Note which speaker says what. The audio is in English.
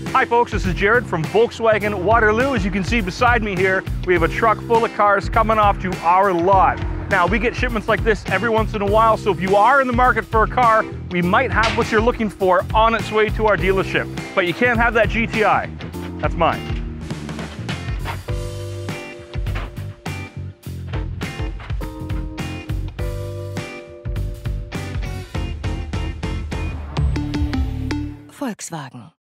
Speaker 1: Hi folks, this is Jared from Volkswagen Waterloo. As you can see beside me here, we have a truck full of cars coming off to our lot. Now, we get shipments like this every once in a while, so if you are in the market for a car, we might have what you're looking for on its way to our dealership. But you can't have that GTI. That's mine.
Speaker 2: Volkswagen.